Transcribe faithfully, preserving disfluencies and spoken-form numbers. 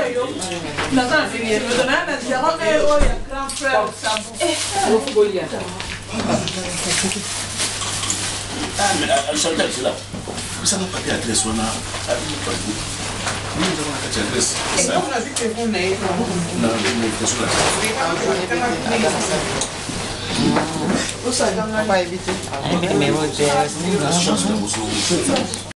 yo. Na na fini e do na na se ho e o ya grand frère sample. Eh, o fu golia. Ah, mais à chanter c'est là. Ça va pas adresse on a pas du. Nous avons la adresse. Ça. On a dit que on est non, mais c'est ça. Vai, Vitor. Ai, meu Deus.